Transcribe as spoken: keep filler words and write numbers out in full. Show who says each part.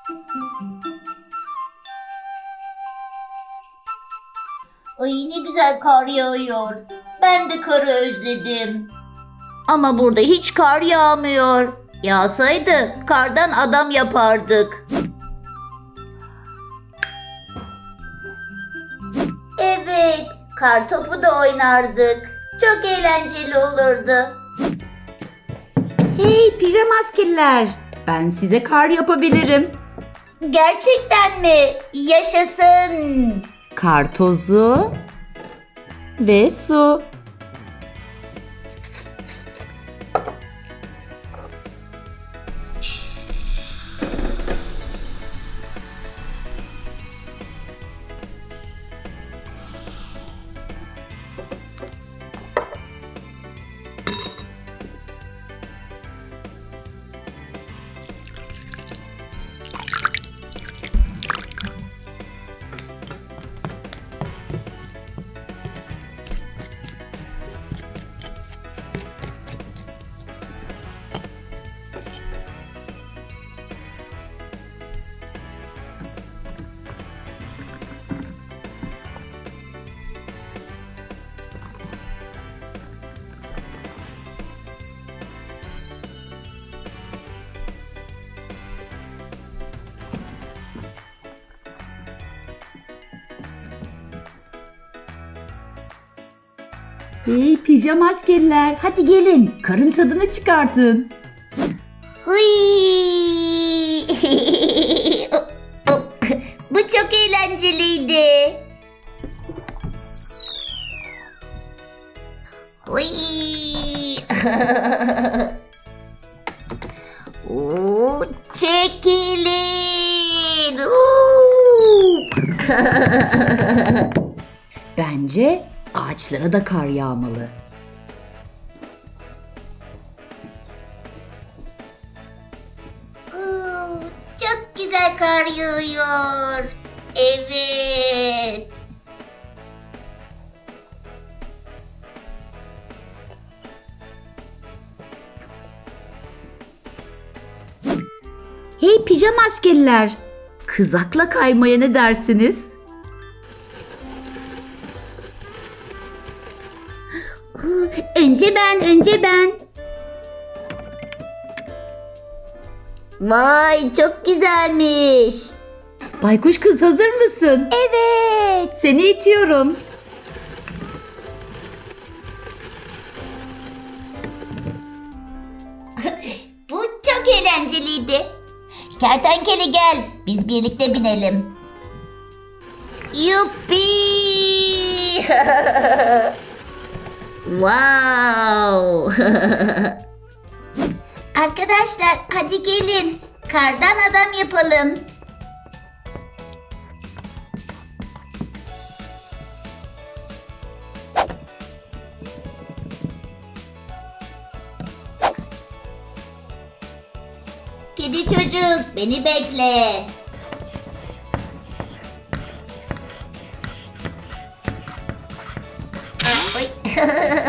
Speaker 1: Ay ne güzel kar yağıyor. Ben de karı özledim. Ama burada hiç kar yağmıyor. Yağsaydı kardan adam yapardık. Evet, kar topu da oynardık. Çok eğlenceli olurdu.
Speaker 2: Hey pijamaskeliler, ben size kar yapabilirim.
Speaker 1: Gerçekten mi? Yaşasın.
Speaker 2: Kar tozu ve su. Hey pijamaskeliler, hadi gelin karın tadını çıkartın.
Speaker 1: Hıy! Bu çok eğlenceliydi. Hıy! Oo, çekilin.
Speaker 2: Bence ağaçlara da kar yağmalı.
Speaker 1: Oo, çok güzel kar yağıyor. Evet.
Speaker 2: Hey pijamaskeliler, kızakla kaymaya ne dersiniz?
Speaker 1: Önce ben, önce ben. Vay çok güzelmiş.
Speaker 2: Baykuş kız hazır mısın?
Speaker 1: Evet.
Speaker 2: Seni itiyorum.
Speaker 1: Bu çok eğlenceliydi. Kertenkele gel, biz birlikte binelim. Yuppi! Wow! Arkadaşlar hadi gelin, kardan adam yapalım. Kedi çocuk, beni bekle. Oy.